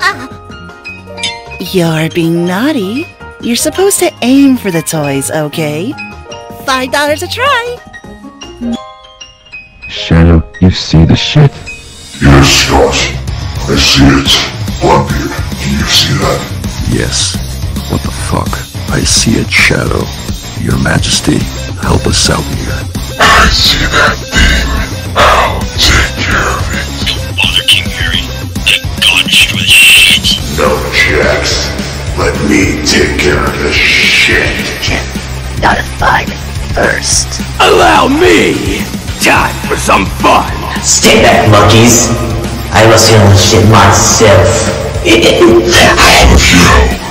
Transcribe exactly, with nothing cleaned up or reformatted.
You're being naughty. You're supposed to aim for the toys, okay? Five dollars a try. Shadow, you see the shit? Yes, Scott. I see it. Blackbeard, do you see that? Yes. What the fuck? I see it, Shadow. Your Majesty, help us out here. I see that thing. I'll take care of it. Don't bother, King Harry. That god-destroyed shit. No, Jax. Let me take care of this shit. Gotta fight first. Allow me! Time for some fun! Stay back, monkeys. I was handling shit myself. I'm a hero.